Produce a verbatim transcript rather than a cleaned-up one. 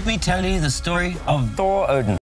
Let me tell you the story of Thor Odin.